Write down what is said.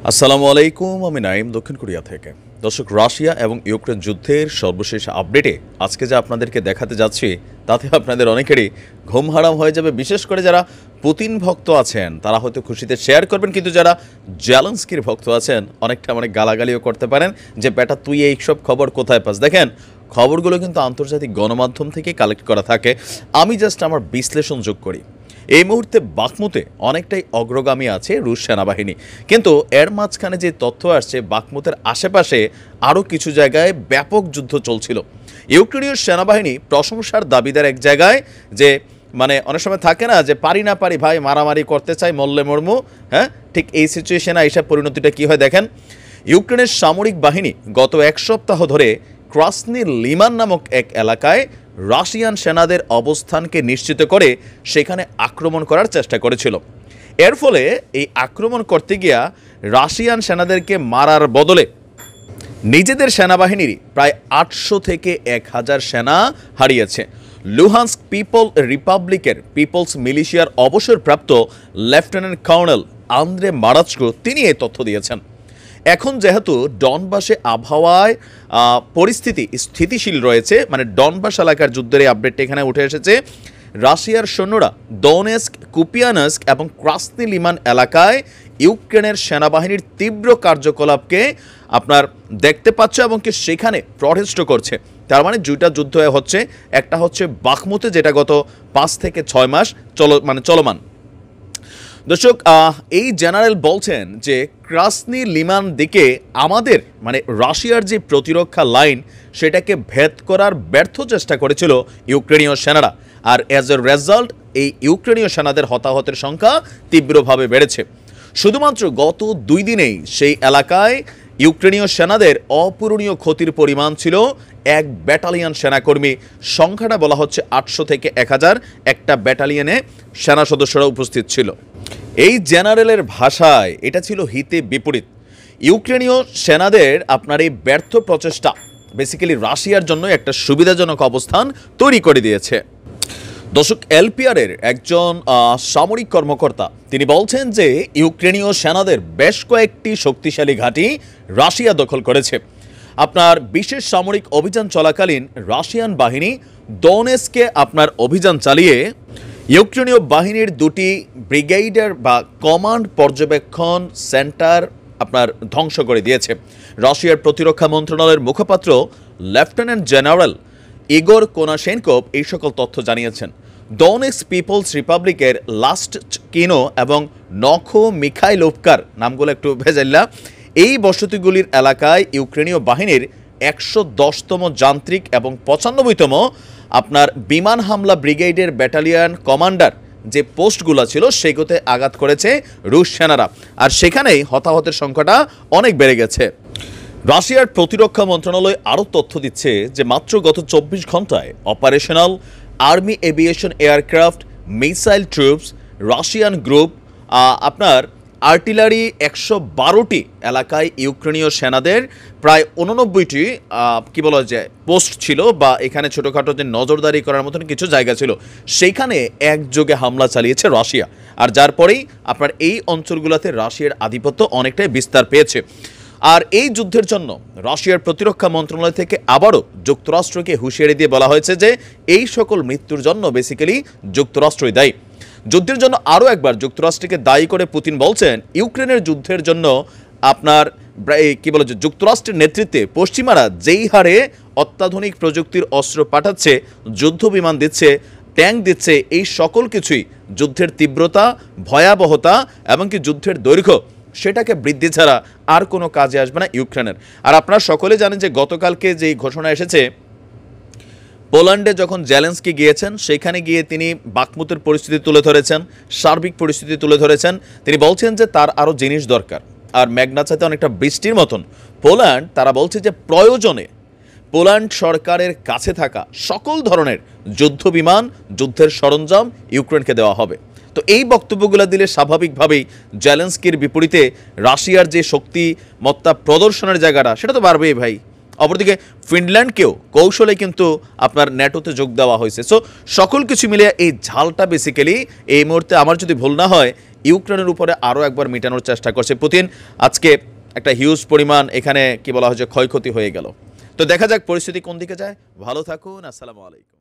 আসসালামু আলাইকুম, আমি নাইম দক্ষিণ কোরিয়া থেকে। দর্শক, রাশিয়া এবং ইউক্রেন যুদ্ধের সর্বশেষ আপডেটে আজকে যা আপনাদেরকে দেখাতে যাচ্ছি তাতে আপনাদের অনেকেরই ঘুম হারাম হয়ে যাবে। বিশেষ করে যারা পুতিন ভক্ত আছেন তারা হয়তো খুশিতে শেয়ার করবেন, কিন্তু যারা জেলেনস্কির ভক্ত আছেন অনেকটা অনেক গালাগালিও করতে পারেন যে বেটা তুই এই সব খবর কোথায় পাস। দেখেন, খবরগুলো কিন্তু আন্তর্জাতিক গণমাধ্যম থেকে কালেক্ট করা থাকে, আমি জাস্ট আমার বিশ্লেষণ যোগ করি। এই মুহূর্তে বাখমুতে অনেকটাই অগ্রগামী আছে রুশ সেনাবাহিনী, কিন্তু এর মাঝখানে যে তথ্য আসছে বাখমুতের আশেপাশে আরও কিছু জায়গায় ব্যাপক যুদ্ধ চলছিল। ইউক্রেনীয় সেনাবাহিনী প্রশংসার দাবিদার এক জায়গায়, যে মানে অনেক সময় থাকে না যে পারি না পারি ভাই, মারামারি করতে চাই মল্লে মর্মু। হ্যাঁ, ঠিক এই সিচুয়েশনে এইসব পরিণতিটা কী হয় দেখেন। ইউক্রেনের সামরিক বাহিনী গত এক সপ্তাহ ধরে ক্রাসনি লিমান নামক এক এলাকায় রাশিয়ান সেনাদের অবস্থানকে নিশ্চিত করে সেখানে আক্রমণ করার চেষ্টা করেছিল। এর ফলে এই আক্রমণ করতে গিয়া রাশিয়ান সেনাদেরকে মারার বদলে নিজেদের সেনাবাহিনীর প্রায় 800 থেকে 1000 সেনা হারিয়েছে। লুহান্স্ক পিপল রিপাবলিকের পিপলস মিলিশিয়ার অবসরপ্রাপ্ত লেফটেন্যান্ট কর্নেল আন্দ্রে মারাৎস্কো তিনি এই তথ্য দিয়েছেন। এখন যেহেতু ডনবাসে আবহাওয়ায় পরিস্থিতি স্থিতিশীল রয়েছে, মানে ডনবাস এলাকার যুদ্ধের এই আপডেটটা এখানে উঠে এসেছে, রাশিয়ার সৈন্যরা দনেস্ক, কুপিয়ানস্ক এবং ক্রাসনি লিমান এলাকায় ইউক্রেনের সেনাবাহিনীর তীব্র কার্যকলাপকে আপনার দেখতে পাচ্ছে এবং কি সেখানে প্রটেস্ট করছে। তার মানে দুইটা যুদ্ধ হচ্ছে, একটা হচ্ছে বাখমুতে যেটা গত 5 থেকে 6 মাস চলমান। দর্শক, এই জেনারেল বলছেন যে ক্রাসনি লিমান দিকে আমাদের মানে রাশিয়ার যে প্রতিরক্ষা লাইন সেটাকে ভেদ করার ব্যর্থ চেষ্টা করেছিল ইউক্রেনীয় সেনারা, আর অ্যাজ এ রেজাল্ট এই ইউক্রেনীয় সেনাদের হতাহতের সংখ্যা তীব্রভাবে বেড়েছে। শুধুমাত্র গত 2 দিনেই সেই এলাকায় ইউক্রেনীয় সেনাদের অপূরণীয় ক্ষতির পরিমাণ ছিল 1 ব্যাটালিয়ন সেনাকর্মী। সংখ্যাটা বলা হচ্ছে 800 থেকে 1000, একটা ব্যাটালিয়নে সেনা সদস্যরা উপস্থিত ছিল। এই জেনারেলের ভাষায় এটা ছিল হিতে বিপরীত। ইউক্রেনীয় সেনাদের আপনার এই ব্যর্থ প্রচেষ্টা বেসিক্যালি রাশিয়ার জন্য একটা সুবিধাজনক অবস্থান তৈরি করে দিয়েছে। দর্শক, এলপিআরের একজন সামরিক কর্মকর্তা তিনি বলছেন যে ইউক্রেনীয় সেনাদের বেশ কয়েকটি শক্তিশালী ঘাঁটি রাশিয়া দখল করেছে। আপনার বিশেষ সামরিক অভিযান চলাকালীন রাশিয়ান বাহিনী দনেস্কে আপনার অভিযান চালিয়ে ইউক্রেনীয় বাহিনীর 2টি ব্রিগেডের বা কমান্ড পর্যবেক্ষণ সেন্টার আপনার ধ্বংস করে দিয়েছে। রাশিয়ার প্রতিরক্ষা মন্ত্রণালয়ের মুখপাত্র লেফটেন্যান্ট জেনারেল ইগোর কোনাশেনকোভ এই সকল তথ্য জানিয়েছেন। দনেস্ক পিপলস রিপাবলিকের লাস্ট কিনো এবং নখো মিখাইলোভকার নামগুলো একটু ভেজাইলা, এই বসতিগুলির এলাকায় ইউক্রেনীয় বাহিনীর 110তম যান্ত্রিক এবং 95তম আপনার বিমান হামলা ব্রিগেডের ব্যাটালিয়ন কমান্ডার যে পোস্টগুলো ছিল সেগুলোতে আঘাত করেছে রুশ সেনারা, আর সেখানেই হতাহতের সংখ্যাটা অনেক বেড়ে গেছে। রাশিয়ার প্রতিরক্ষা মন্ত্রণালয় আরও তথ্য দিচ্ছে যে মাত্র গত 24 ঘন্টায় operational army aviation aircraft, missile troops, Russian group, আপনার আর্টিলারি 112টি এলাকায় ইউক্রেনীয় সেনাদের প্রায় 89টি কী বলা যায় পোস্ট ছিল, বা এখানে ছোটোখাটো যে নজরদারি করার মতন কিছু জায়গা ছিল, সেইখানে একযোগে হামলা চালিয়েছে রাশিয়া। আর যার পরেই আপনার এই অঞ্চলগুলোতে রাশিয়ার আধিপত্য অনেকটাই বিস্তার পেয়েছে। আর এই যুদ্ধের জন্য রাশিয়ার প্রতিরক্ষা মন্ত্রণালয় থেকে আবারও যুক্তরাষ্ট্রকে হুঁশিয়ারি দিয়ে বলা হয়েছে যে এই সকল মৃত্যুর জন্য বেসিক্যালি যুক্তরাষ্ট্রই দায়ী। যুদ্ধের জন্য আরও একবার যুক্তরাষ্ট্রকে দায়ী করে পুতিন বলছেন ইউক্রেনের যুদ্ধের জন্য আপনার কী বলে যুক্তরাষ্ট্রের নেতৃত্বে পশ্চিমারা যেই হারে অত্যাধুনিক প্রযুক্তির অস্ত্র পাঠাচ্ছে, যুদ্ধ বিমান দিচ্ছে, ট্যাঙ্ক দিচ্ছে, এই সকল কিছুই যুদ্ধের তীব্রতা, ভয়াবহতা এবং কি যুদ্ধের দৈর্ঘ্য সেটাকে বৃদ্ধি ছাড়া আর কোনো কাজে আসবে না ইউক্রেনের। আর আপনারা সকলে জানেন যে গতকালকে যেই ঘোষণা এসেছে, পোল্যান্ডে যখন জেলেনস্কি গিয়েছেন সেখানে গিয়ে তিনি বাখমুতের পরিস্থিতি তুলে ধরেছেন, সার্বিক পরিস্থিতি তুলে ধরেছেন। তিনি বলছেন যে তার আরও জিনিস দরকার, আর মেঘনাচাতে অনেকটা বৃষ্টির মতন পোল্যান্ড তারা বলছে যে প্রয়োজনে পোল্যান্ড সরকারের কাছে থাকা সকল ধরনের যুদ্ধ বিমান, যুদ্ধের সরঞ্জাম ইউক্রেনকে দেওয়া হবে। তো এই বক্তব্যগুলো দিলে স্বাভাবিকভাবেই জেলেনস্কির বিপরীতে রাশিয়ার যে শক্তিমত্তা প্রদর্শনের জায়গাটা সেটা তো বাড়বেই ভাই। অপরদিকে ফিনল্যান্ডকেও কৌশলে কিন্তু আপনার ন্যাটোতে যোগ দেওয়া হয়েছে। সো সকল কিছু মিলিয়ে এই ঝালটা বেসিক্যালি এই মুহূর্তে আমার যদি ভুল না হয় ইউক্রেনের উপরে আরও একবার মেটানোর চেষ্টা করছে পুতিন। আজকে একটা হিউজ পরিমাণ এখানে কি বলা হয় যে ক্ষয়ক্ষতি হয়ে গেল। তো দেখা যাক পরিস্থিতি কোন দিকে যায়। ভালো থাকুন, আসসালামু আলাইকুম।